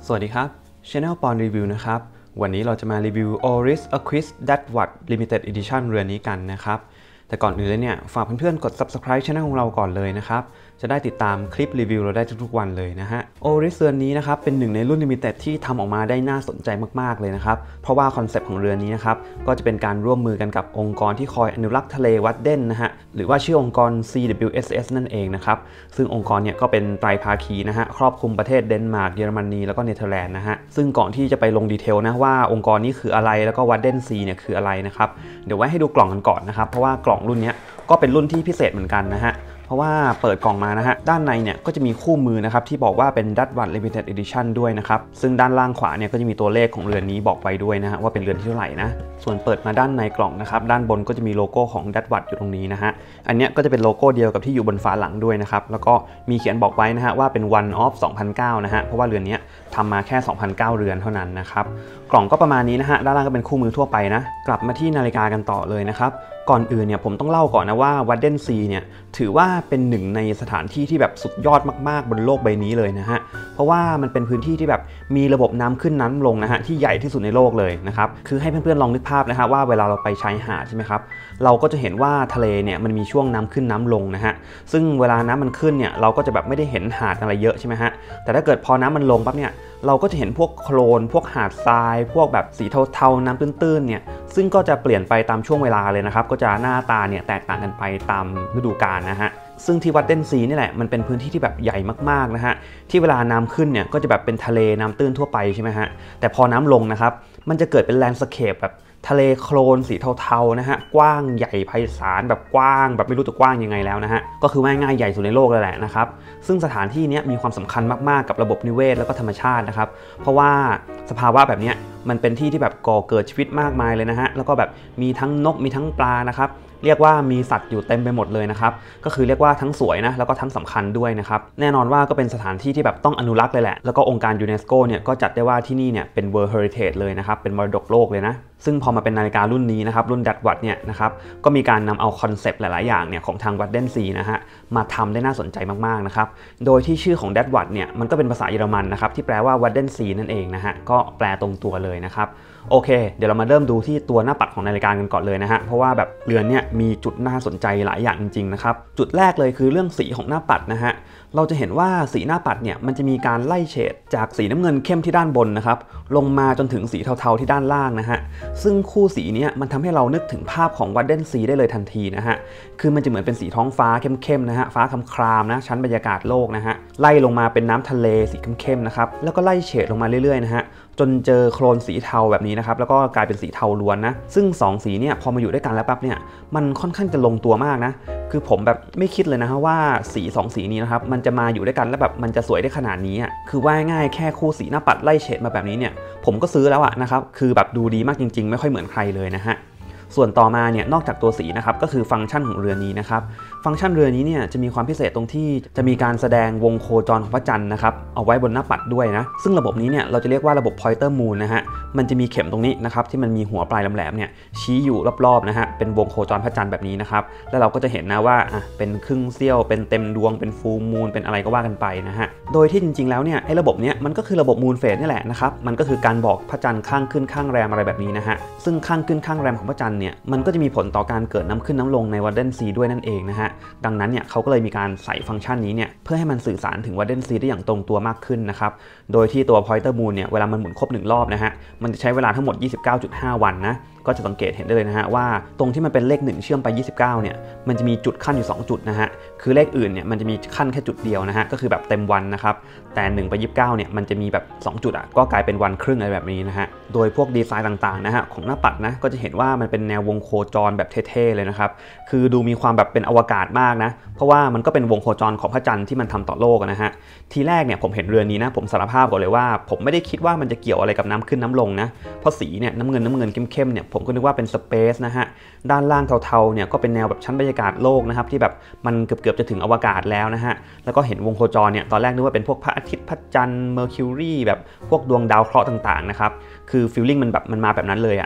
สวัสดีครับ Channel ปอนรีวิวนะครับวันนี้เราจะมารีวิว Oris Aquis Deadwood Limited Edition เรือนี้กันนะครับแต่ก่อนอื่นเลยเนี่ยฝากเพื่อนๆกด Subscribe Channel ของเราก่อนเลยนะครับจะได้ติดตามคลิปรีวิวเราได้ทุกๆวันเลยนะฮะ Oris เรือนี้นะครับเป็นหนึ่งในรุ่น Limited ที่ทำออกมาได้น่าสนใจมากๆเลยนะครับเพราะว่าคอนเซปต์ของเรือนี้นะครับก็จะเป็นการร่วมมือกันกับองค์กรที่คอยอนุรักษ์ทะเลวัดเด่นนะฮะหรือว่าชื่อองค์กร CWSS นั่นเองนะครับซึ่งองค์กรเนี่ยก็เป็นไตรภาคีนะฮะครอบคลุมประเทศเดนมาร์กเยอรมนีแล้วก็เนเธอร์แลนด์นะฮะซึ่งก่อนที่จะไปลงดีเทลนะว่าองค์กรนี้คืออะไรแล้วก็วัดเด่นซีเนี่ยคืออะไรนะครับเดี๋ยวไว้ให้ดูกล่องกันก่อนนะครับเพราะว่ากล่องรุ่นนี้ก็เป็นรุ่นที่พิเศษเหมือนกันนะฮะเพราะว่าเปิดกล่องมานะฮะด้านในเนี่ยก็จะมีคู่มือนะครับที่บอกว่าเป็น Deadwood Limited Edition ด้วยนะครับซึ่งด้านล่างขวาเนี่ยก็จะมีตัวเลขของเรือนนี้บอกไว้ด้วยนะฮะว่าเป็นเรือนที่เท่าไหร่นะส่วนเปิดมาด้านในกล่องนะครับด้านบนก็จะมีโลโก้ของ Deadwood อยู่ตรงนี้นะฮะอันนี้ก็จะเป็นโลโก้เดียวกับที่อยู่บนฝาหลังด้วยนะครับแล้วก็มีเขียนบอกไว้นะฮะว่าเป็น One of 2009นะฮะเพราะว่าเรือนนี้ทำมาแค่ 2009 เรือนเท่านั้นนะครับกล่องก็ประมาณนี้นะฮะด้านล่างก็เป็นคู่มือทั่วไปนะกลับมาที่นาฬิกากันต่อเลยนะครับก่อนอื่นเนี่ยผมต้องเล่าก่อนนะว่าวัดเดนซีเนี่ยถือว่าเป็นหนึ่งในสถานที่ที่แบบสุดยอดมากๆบนโลกใบนี้เลยนะฮะเพราะว่ามันเป็นพื้นที่ที่แบบมีระบบน้ำขึ้นน้ำลงนะฮะที่ใหญ่ที่สุดในโลกเลยนะครับคือให้เพื่อนๆลองนึกภาพนะฮะว่าเวลาเราไปชายหาดใช่ไหมครับเราก็จะเห็นว่าทะเลเนี่ยมันมีช่วงน้ำขึ้นน้ำลงนะฮะซึ่งเวลาน้ำมันขึ้นเนี่ยเราก็จะแบบไม่ได้เห็นหาดอะไรเยอะใช่ไหมฮะแต่ถ้าเกิดพอน้ำมันลงปั๊บเนี่ยเราก็จะเห็นพวกโคลนพวกหาดทรายพวกแบบสีเทาๆน้ำตื้นๆเนี่ยซึ่งก็จะเปลี่ยนไปตามช่วงเวลาเลยนะครับก็จะหน้าตาเนี่ยแตกต่างกันไปตามฤดูกาลนะฮะซึ่งที่วัดเดนซีนี่แหละมันเป็นพื้นที่ที่แบบใหญ่มากๆนะฮะที่เวลาน้ำขึ้นเนี่ยก็จะแบบเป็นทะเลน้ำตื้นทั่วไปใช่ไหมฮะแต่พอน้ำลงนะครับมันจะเกิดเป็นแลนด์สเคปแบบทะเลโคลนสีเทาๆนะฮะกว้างใหญ่ไพศาลแบบกว้างแบบไม่รู้จะกว้างยังไงแล้วนะฮะก็คือง่ายๆใหญ่สุดในโลกเลยแหละนะครับซึ่งสถานที่นี้มีความสำคัญมากๆกับระบบนิเวศแล้วก็ธรรมชาตินะครับเพราะว่าสภาวะแบบนี้มันเป็นที่ที่แบบก่อเกิดชีวิตมากมายเลยนะฮะแล้วก็แบบมีทั้งนกมีทั้งปลานะครับเรียกว่ามีสัตว์อยู่เต็มไปหมดเลยนะครับก็คือเรียกว่าทั้งสวยนะแล้วก็ทั้งสำคัญด้วยนะครับแน่นอนว่าก็เป็นสถานที่ที่แบบต้องอนุรักษ์เลยแหละแล้วก็องค์การยูเนสโกเนี่ยก็จัดได้ว่าที่นี่เนี่ยเป็น World Heritage เลยนะครับเป็นมรดกโลกเลยนะซึ่งพอมาเป็นนาฬิการุ่นนี้นะครับรุ่น Deadwood เนี่ยนะครับก็มีการนำเอาคอนเซปต์หลายๆอย่างเนี่ยของทางวัดเดนซีนะฮะมาทำได้น่าสนใจมากๆนะครับโดยที่ชื่อของ Deadwood เนี่ยมันก็เป็นภาษาเยอรมันนะครับที่แปลว่าวัดเดนซีนั่นเองนะฮะก็แปลตรงตัวเลยนะครับโอเคเดี๋ยวเรามาเริ่มดูที่ตัวหน้าปัดของนาฬิกากันก่อนเลยนะฮะเพราะว่าแบบเรือนเนี่ยมีจุดน่าสนใจหลายอย่างจริงๆนะครับจุดแรกเลยคือเรื่องสีของหน้าปัดนะฮะเราจะเห็นว่าสีหน้าปัดเนี่ยมันจะมีการไล่เฉดจากสีน้ำเงินเข้มที่ด้านบนนะครับลงมาจนถึงสีเทาๆที่ด้านล่างนะฮะซึ่งคู่สีนี้มันทำให้เรานึกถึงภาพของวัดเดนซีได้เลยทันทีนะฮะคือมันจะเหมือนเป็นสีท้องฟ้าเข้มๆนะฮะฟ้าครามๆนะชั้นบรรยากาศโลกนะฮะไล่ลงมาเป็นน้ำทะเลสีเข้มๆนะครับแล้วก็ไล่เฉดลงมาเรื่อยๆนะฮะจนเจอโคลนสีเทาแบบนี้นะครับแล้วก็กลายเป็นสีเทาล้วนนะซึ่ง2สีเนี่ยพอมาอยู่ด้วยกันแล้วปั๊บเนี่ยมันค่อนข้างจะลงตัวมากนะคือผมแบบไม่คิดเลยนะฮะว่าสี2สีนี้นะครับมันจะมาอยู่ด้วยกันแล้วแบบมันจะสวยได้ขนาดนี้อ่ะคือว่าง่ายแค่คู่สีหน้าปัดไล่เฉดมาแบบนี้เนี่ยผมก็ซื้อแล้วอะนะครับคือแบบดูดีมากจริงๆไม่ค่อยเหมือนใครเลยนะฮะส่วนต่อมาเนี่ยนอกจากตัวสีนะครับก็คือฟังก์ชันของเรือนี้นะครับฟังก์ชันเรือนี้เนี่ยจะมีความพิเศษตรงที่จะมีการแสดงวงโคจรของพระจันทร์นะครับเอาไว้บนหน้าปัดด้วยนะซึ่งระบบนี้เนี่ยเราจะเรียกว่าระบบ Pointer Moon นะฮะมันจะมีเข็มตรงนี้นะครับที่มันมีหัวปลายแหลมๆเนี่ยชี้อยู่รอบๆนะฮะเป็นวงโคจรพระจันทร์แบบนี้นะครับแล้วเราก็จะเห็นนะว่าเป็นครึ่งเสี้ยวเป็นเต็มดวงเป็นฟูลมูนเป็นอะไรก็ว่ากันไปนะฮะโดยที่จริงๆแล้วเนี่ยไอ้ระบบเนี้ยมันก็คือระบบมูนเฟสนี่แหละนะครับมันก็คือการบอกพระจันทร์ข้างขึ้นข้างแรมอะไรแบบนี้นะฮะซึ่งข้างขึ้นข้างแรมของพระจันทร์เนี่ยมันก็จะมีผลต่อการเกิดน้ำขึ้นน้ำลงในวัดเดนซีด้วยนั่นเองนะฮะดังนั้นเนี่ยเขาก็เลยมีการใส่ฟังก์ชันนี้เนี่ยเพื่อให้มันสื่อสารถึงวัดเดนซีได้อย่างตรงตัวมากขึ้นนะครับโดยที่ตัว Pointer Moon เนี่ยเวลามันหมุนครบ1รอบนะฮะมันจะใช้เวลาทั้งหมด 29.5 วันนะก็จะสังเกตเห็นได้เลยนะฮะว่าตรงที่มันเป็นเลข1เชื่อมไป29เนี่ยมันจะมีจุดขั้นอยู่2จุดนะฮะคือเลขอื่นเนี่ยมันจะมีขั้นแค่จุดเดียวนะฮะก็คือแบบเต็มวันนะครับแต่1ไป29เนี่ยมันจะมีแบบ2จุดก็กลายเป็นวันครึ่งอะไรแบบนี้นะฮะโดยพวกดีไซน์ต่างๆนะฮะของหน้าปัดนะก็จะเห็นว่ามันเป็นแนววงโคจรแบบเท่ๆเลยนะครับคือดูมีความแบบเป็นอวกาศมากนะเพราะว่ามันก็เป็นวงโคจรของพระจันทร์ที่มันทำต่อโลกนะฮะทีแรกเนี่ยผมเห็นเรือนนี้นะผมสารภาพก่อนเลยว่าผมไม่ได้คิดว่ามันจะเกี่ยวอะไรกับน้ำขึ้นน้ำลงนะเพราะสีเนี่ยน้ำเงินเข้มๆเนี่ยผมก็นึกว่าเป็นสเปซนะฮะด้านล่างเทาๆเนี่ยก็เป็นแนวแบบชั้นบรรยากาศโลกนะครับที่แบบมันเกือบจะถึงอวกาศแล้วนะฮะแล้วก็เห็นวงโคจรเนี่ยตอนแรกนึกว่าเป็นพวกพระอาทิตย์พระจันทร์เมอร์คิวรีแบบพวกดวงดาวเคราะห์ต่างๆนะครับคือฟีลลิ่งมันมาแบบนั้นเลยอะ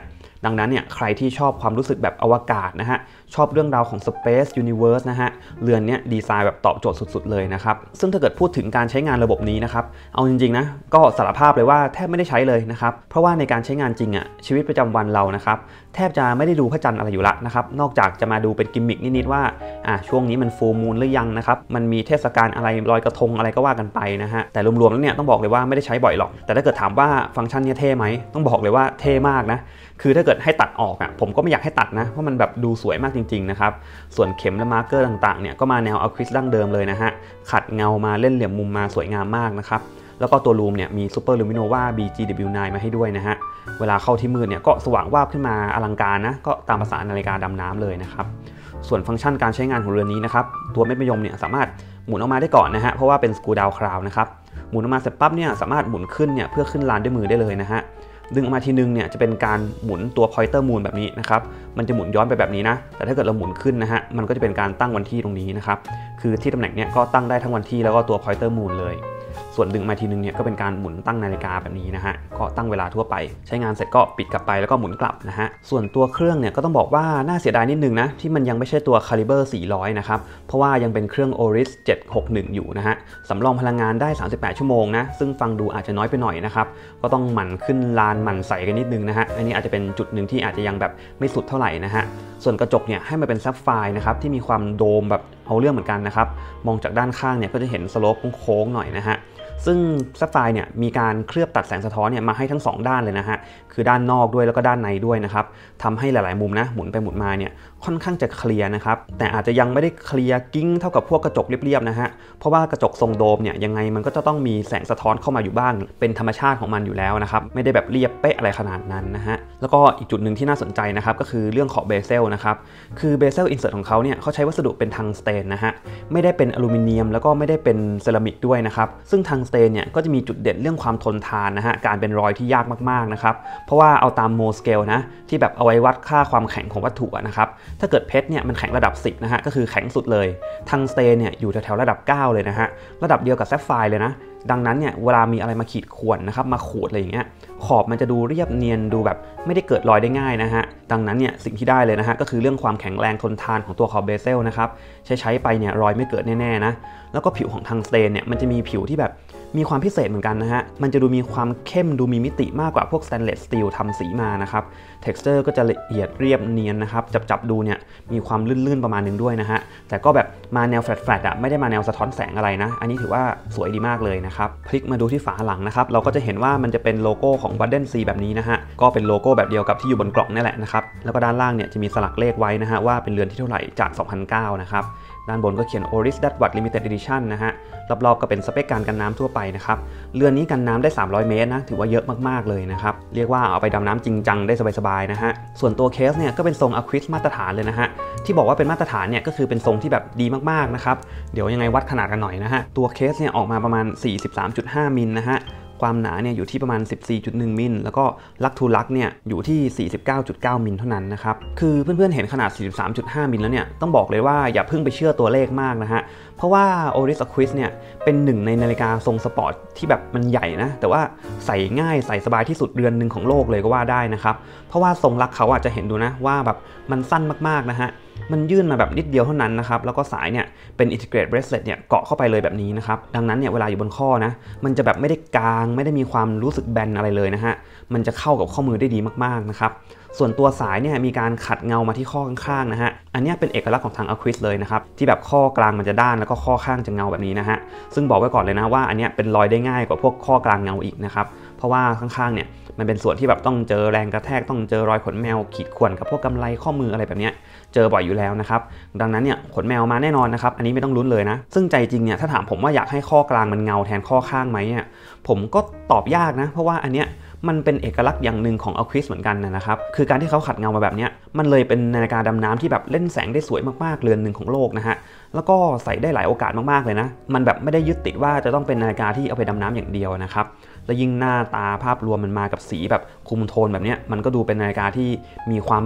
ดังนั้นเนี่ยใครที่ชอบความรู้สึกแบบอวกาศนะฮะชอบเรื่องราวของ Space Universe นะฮะเรือนนี้ดีไซน์แบบตอบโจทย์สุดๆเลยนะครับซึ่งถ้าเกิดพูดถึงการใช้งานระบบนี้นะครับเอาจริงๆนะก็สารภาพเลยว่าแทบไม่ได้ใช้เลยนะครับเพราะว่าในการใช้งานจริงอ่ะชีวิตประจำวันเรานะครับแทบจะไม่ได้ดูพระจันทร์อะไรอยู่ละนะครับนอกจากจะมาดูเป็นกิมมิคนิดๆว่าช่วงนี้มันฟูลมูนหรือยังนะครับมันมีเทศกาลอะไรลอยกระทงอะไรก็ว่ากันไปนะฮะแต่รวมๆแล้วเนี่ยต้องบอกเลยว่าไม่ได้ใช้บ่อยหรอกแต่ถ้าเกิดถามว่าฟังก์ชันนี้เท่ไหมต้องบอกเลยว่าเท่มากนะคือถ้าเกิดให้ตัดออกผมก็ไม่อยากให้ตัดนะเพราะมันแบบดูสวยมากจริงๆนะครับส่วนเข็มและมาร์กเกอร์ต่างๆเนี่ยก็มาแนวเอาคริสดั้งเดิมเลยนะฮะขัดเงามาเล่นเหลี่ยมมุมมาสวยงามมากนะครับแล้วก็ตัวลูมเนี่ยมี Super Luminova BGW9 มาให้ด้วยนะฮะเวลาเข้าที่มืดเนี่ยก็สว่างวาบขึ้นมาอลังการนะก็ตามภาษานาฬิกาดำน้ำเลยนะครับส่วนฟังก์ชันการใช้งานของเรือนนี้นะครับตัวเม็ดมะยมเนี่ยสามารถหมุนออกมาได้ก่อนนะฮะเพราะว่าเป็นสกรูดาวคราวนะครับหมุนออกมาเสร็จปั๊บเนี่ยสามารถหมุนขึ้นเนี่ยเพื่อขึ้นลานด้วยมือได้เลยนะฮะดึงออกมาทีนึงเนี่ยจะเป็นการหมุนตัว pointer moon แบบนี้นะครับมันจะหมุนย้อนไปแบบนี้นะแต่ถ้าเกิดเราหมุนขึ้นนะฮะมันก็จะเป็นการตั้งวันที่ตรงนี้นะครับคือที่ตำแหน่งเนี่ยก็ตั้งได้ทั้งวันที่แล้วก็ตัว pointer moon เลยส่วนดึงมาทีนึงเนี่ยก็เป็นการหมุนตั้งนาฬิกาแบบนี้นะฮะก็ตั้งเวลาทั่วไปใช้งานเสร็จก็ปิดกลับไปแล้วก็หมุนกลับนะฮะส่วนตัวเครื่องเนี่ยก็ต้องบอกว่าน่าเสียดายนิดนึงนะที่มันยังไม่ใช่ตัว Caliber 400นะครับเพราะว่ายังเป็นเครื่อง Oris 761อยู่นะฮะสำรองพลังงานได้38ชั่วโมงนะซึ่งฟังดูอาจจะน้อยไปหน่อยนะครับก็ต้องหมั่นขึ้นลานหมั่นใส่กันนิดนึงนะฮะอันนี้อาจจะเป็นจุดหนึ่งที่อาจจะยังแบบไม่สุดเท่าไหร่นะฮะส่วนกระจกเนี่ยให้มาเป็นแซฟไฟร์นะครับที่มีความโดมแบบเอาเรื่องเหมือนกันนะครับมองจากด้านข้างเนี่ยก็จะเห็นสโลปโค้งๆหน่อยนะฮะซึ่งแซฟไฟร์เนี่ยมีการเคลือบตัดแสงสะท้อนเนี่ยมาให้ทั้ง2ด้านเลยนะฮะคือด้านนอกด้วยแล้วก็ด้านในด้วยนะครับทำให้หลายๆมุมนะหมุนไปหมุนมาเนี่ยค่อนข้างจะเคลียร์นะครับแต่อาจจะยังไม่ได้เคลียร์กิ้งเท่ากับพวกกระจกเรียบๆนะฮะเพราะว่ากระจกทรงโดมเนี่ยยังไงมันก็จะต้องมีแสงสะท้อนเข้ามาอยู่บ้างเป็นธรรมชาติของมันอยู่แล้วนะครับไม่ได้แบบเรียบเป๊ะอะไรขนาดนั้นนะฮะแล้วก็อีกจุดหนึ่งที่น่าสนใจนะครับก็คือเรื่องของเบเซลนะครับคือเบเซลอินเสิร์ตของเขาเนี่ยเขาใช้วัสดุเป็นทังสเตนนะฮะไม่ได้เป็นอลูมิเนียมแล้วก็ไม่ได้เป็นเซรามิกด้วยนะครับซึ่งทังสเตนเนี่ยก็จะมีจุดเด่นเรื่องความทนทานนะฮะการเป็นรอยที่ยากมากๆนะครับเพราะว่าเอาตามโมสเกลนะที่แบบเอาไว้วัดค่าความแข็งของวัตถุนะครับถ้าเกิดเพชรเนี่ยมันแข็งระดับ10นะฮะก็คือแข็งสุดเลยทังสเตนเนี่ยอยู่แถวๆระดับ9เลยนะฮะระดับเดียวกับแซฟไฟร์เลยนะดังนั้นเนี่ยเวลามีอะไรมาขีดข่วนนะครับมาขูดอะไรอย่างเงี้ยขอบมันจะดูเรียบเนียนดูแบบไม่ได้เกิดรอยได้ง่ายนะฮะดังนั้นเนี่ยสิ่งที่ได้เลยนะฮะก็คือเรื่องความแข็งแรงทนทานของตัวขอบเบเซลนะครับใช้ไปเนี่ยรอยไม่เกิดแน่ๆนะแล้วก็ผิวของทังสเตนเนี่ยมันจะมีผิวที่แบบมีความพิเศษเหมือนกันนะฮะมันจะดูมีความเข้มดูมีมิติมากกว่าพวกสแตนเลสสตีลทำสีมานะครับ texture ก็จะละเอียดเรียบเนียนนะครับจับดูเนี่ยมีความลื่นๆประมาณนึงด้วยนะฮะแต่ก็แบบมาแนวแฟลตๆไม่ได้มาแนวสะท้อนแสงอะไรนะอันนี้ถือว่าสวยดีมากเลยนะครับพลิกมาดูที่ฝาหลังนะครับเราก็จะเห็นว่ามันจะเป็นโลโก้ของ Warden C แบบนี้นะฮะก็เป็นโลโก้แบบเดียวกับที่อยู่บนกล่องนี่แหละนะครับแล้วก็ด้านล่างเนี่ยจะมีสลักเลขไว้นะฮะว่าเป็นเรือนที่เท่าไหร่จาก 2009 นะครับด้านบนก็เขียน Oris Watt Limited Edition นะฮะรอบๆก็เป็นสเปคการกันน้ำทั่วไปนะครับเรือนนี้กันน้ำได้300เมตรนะถือว่าเยอะมากๆเลยนะครับเรียกว่าเอาไปดำน้ำจริงจังได้สบายๆนะฮะส่วนตัวเคสเนี่ยก็เป็นทรง Aquis มาตรฐานเลยนะฮะที่บอกว่าเป็นมาตรฐานเนี่ยก็คือเป็นทรงที่แบบดีมากๆนะครับเดี๋ยวยังไงวัดขนาดกันหน่อยนะฮะตัวเคสเนี่ยออกมาประมาณ 43.5 มิลนะฮะความหนาเนี่ยอยู่ที่ประมาณ 14.1 มิลแล้วก็ลักทูลักเนี่ยอยู่ที่ 49.9 มิลเท่านั้นนะครับคือเพื่อนๆเห็นขนาด 43.5 มิลแล้วเนี่ยต้องบอกเลยว่าอย่าเพิ่งไปเชื่อตัวเลขมากนะฮะเพราะว่า Oris Aquis เนี่ยเป็นหนึ่งในนาฬิกาทรงสปอร์ตที่แบบมันใหญ่นะแต่ว่าใส่ง่ายใส่สบายที่สุดเรือนหนึ่งของโลกเลยก็ว่าได้นะครับเพราะว่าทรงลักเขาอาจจะเห็นดูนะว่าแบบมันสั้นมากๆนะฮะมันยื่นมาแบบนิดเดียวเท่านั้นนะครับแล้วก็สายเนี่ยเป็น Integrate Bracelet เนี่ยเกาะเข้าไปเลยแบบนี้นะครับดังนั้นเนี่ยเวลาอยู่บนข้อนะมันจะแบบไม่ได้กางไม่ได้มีความรู้สึกแบนอะไรเลยนะฮะมันจะเข้ากับข้อมือได้ดีมากๆนะครับส่วนตัวสายเนี่ยมีการขัดเงามาที่ข้อข้างๆนะฮะอันนี้เป็นเอกลักษณ์ของทาง Aquis เลยนะครับที่แบบข้อกลางมันจะด้านแล้วก็ข้อข้างจะเงาแบบนี้นะฮะซึ่งบอกไว้ก่อนเลยนะว่าอันนี้เป็นรอยได้ง่ายกว่าพวกข้อกลางเงาอีกนะครับเพราะว่าข้างๆเนี่ยมันเป็นส่วนที่แบบต้องเจอแรงกระแทกต้องเจอรอยขนแมวขีดข่วนกับพวกกำไลข้อมืออะไรแบบนี้เจอบ่อยอยู่แล้วนะครับดังนั้นเนี่ยขนแมวมาแน่นอนนะครับอันนี้ไม่ต้องลุ้นเลยนะซึ่งใจจริงเนี่ยถ้าถามผมว่าอยากให้ข้อกลางมันเงาแทนข้อข้างไหมเนี่ยผมก็ตอบยากนะเพราะว่าอันเนี้ยมันเป็นเอกลักษณ์อย่างหนึ่งของ Aquis เหมือนกันนะครับคือการที่เขาขัดเงามาแบบนี้มันเลยเป็นนาฬิกาดำน้ำที่แบบเล่นแสงได้สวยมากๆเรือนหนึ่งของโลกนะฮะแล้วก็ใส่ได้หลายโอกาสมากๆเลยนะมันแบบไม่ได้ยึดติดว่าจะต้องเป็นนาฬิกาที่เอาไปดำน้ำอย่างเดียวนะครับแล้วยิ่งหน้าตาภาพรวมมันมากับสีแบบคุมโทนแบบนี้มันก็ดูเป็นนาฬิกาที่มีความแบบท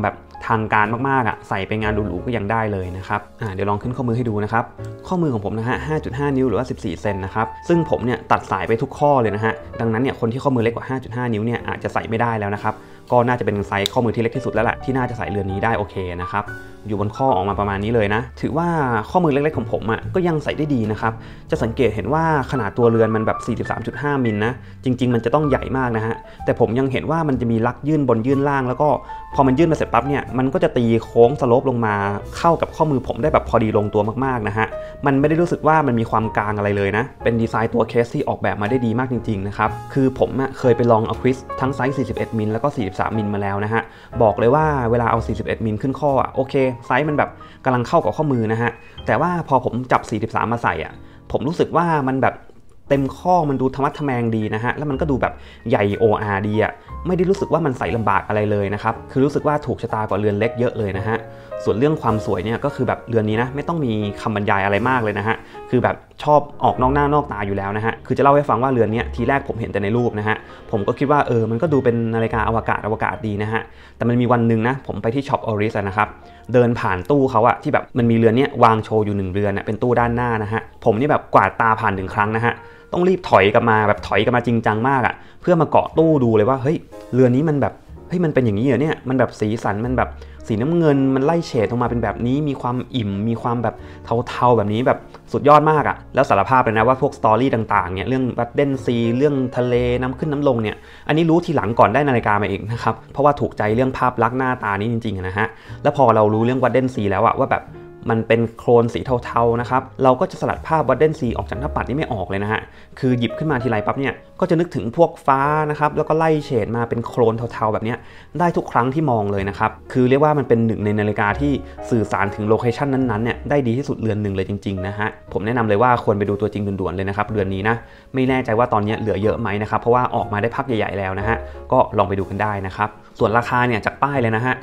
ทางการมากๆใส่ไปงานหรูๆก็ยังได้เลยนะครับเดี๋ยวลองขึ้นข้อมือให้ดูนะครับข้อมือของผมนะฮะ 5.5 นิ้วหรือว่า14 เซนนะครับซึ่งผมเนี่ยตัดสายไปทุกข้อเลยนะฮะดังนั้นเนี่ยคนที่ข้อมือเล็กกว่า 5.5 นิ้วเนี่ยอาจจะใส่ไม่ได้แล้วนะครับก็น่าจะเป็นไซส์ข้อมือที่เล็กที่สุดแล้วแหละที่น่าจะใส่เรือนนี้ได้โอเคนะครับอยู่บนข้อออกมาประมาณนี้เลยนะถือว่าข้อมือเล็กๆของผมก็ยังใส่ได้ดีนะครับจะสังเกตเห็นว่าขนาดตัวเรือนมันแบบ 43.5 มิลนะจริงๆมันจะต้องใหญ่มากนะฮะแต่ผมยังเห็นว่ามันจะมีลักยื่นบนยื่นล่างแล้วก็พอมันยื่นมาเสร็จปั๊บเนี่ยมันก็จะตีโค้งสโลปลงมาเข้ากับข้อมือผมได้แบบพอดีลงตัวมากๆนะฮะมันไม่ได้รู้สึกว่ามันมีความกลางอะไรเลยนะเป็นดีไซน์ตัวเคสที่ออกแบบมาได้ดีมากจริงๆนะครับคือผมเคยไปลองเอาควิสทั้งไซส์ 41 มิลแล้วก็ 43 มิลมาแล้วนะฮะบอกเลยว่าเวลาเอา 41 มิลขึ้นข้อโอเคไซส์มันแบบกำลังเข้ากับข้อมือนะฮะแต่ว่าพอผมจับ 43 มาใส่ผมรู้สึกว่ามันแบบเต็มข้อมันดูธรรมะทแมงดีนะฮะแล้วมันก็ดูแบบใหญ่ OR ดีไม่ได้รู้สึกว่ามันใส่ลำบากอะไรเลยนะครับคือรู้สึกว่าถูกชะตากว่าเรือนเล็กเยอะเลยนะฮะส่วนเรื่องความสวยเนี่ยก็คือแบบเรือนนี้นะไม่ต้องมีคำบรรยายอะไรมากเลยนะฮะคือแบบชอบออกนอกหน้านอกตาอยู่แล้วนะฮะคือจะเล่าให้ฟังว่าเรือนนี้ทีแรกผมเห็นแต่ในรูปนะฮะผมก็คิดว่ามันก็ดูเป็นนาฬิกาอวกาศดีนะฮะแต่มันมีวันหนึ่งนะผมไปที่ช็อปออริสนะครับเดินผ่านตู้เขาที่แบบมันมีเรือนนี้วางโชว์อยู่1เรือนเป็นตู้ด้านหน้านะฮะผมนี่แบบกวาดตาผ่าน1ครั้งนะฮะต้องรีบถอยกลับมาแบบถอยกลับมาจริงจังมากเพื่อมาเกาะตู้ดูเลยว่าเฮ้ยเรือนนี้มันแบบเฮ้ยมันเป็นอย่างนี้เหรอเนี่ยมันแบบสีสันมันแบบสีน้ำเงินมันไล่เฉดออกมาเป็นแบบนี้มีความอิ่มมีความแบบเทาๆแบบนี้แบบสุดยอดมากแล้วสารภาพเลยนะว่าพวกสตอรี่ต่างๆเนี่ยเรื่องบัดเดนซีเรื่องทะเลน้ำขึ้นน้ำลงเนี่ยอันนี้รู้ทีหลังก่อนได้นาฬิกามาเองนะครับเพราะว่าถูกใจเรื่องภาพลักษณ์หน้าตานี้จริงๆนะฮะแล้วพอเรารู้เรื่องบัดเดนซีแล้วว่าแบบมันเป็นโครนสีเทาๆนะครับเราก็จะสลัดภาพวัดเดนซีออกจากหน้าปัดนี่ไม่ออกเลยนะฮะคือหยิบขึ้นมาทีไรปั๊บเนี่ยก็จะนึกถึงพวกฟ้านะครับแล้วก็ไล่เฉดมาเป็นโครนเทาๆแบบนี้ได้ทุกครั้งที่มองเลยนะครับคือเรียกว่ามันเป็นหนึ่งในนาฬิกาที่สื่อสารถึงโลเคชันนั้นๆเนี่ยได้ดีที่สุดเรือนหนึ่งเลยจริงๆนะฮะผมแนะนำเลยว่าควรไปดูตัวจริงด่วนๆเลยนะครับเรือนนี้นะไม่แน่ใจว่าตอนนี้เหลือเยอะไหมนะครับเพราะว่าออกมาได้พักใหญ่ๆแล้วนะฮะก็ลองไปดูกันได้นะครับส่วนราคาเนี่ยจากป้ายเลยนะฮะ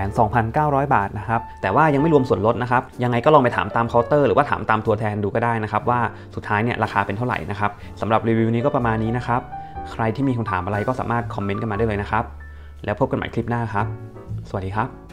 12,900 บาทนะครับแต่ว่ายังไม่รวมส่วนลดนะครับยังไงก็ลองไปถามตามเคาน์เตอร์หรือว่าถามตามตัวแทนดูก็ได้นะครับว่าสุดท้ายเนี่ยราคาเป็นเท่าไหร่นะครับสำหรับรีวิวนี้ก็ประมาณนี้นะครับใครที่มีคำถามอะไรก็สามารถคอมเมนต์กันมาได้เลยนะครับแล้วพบกันใหม่คลิปหน้าครับสวัสดีครับ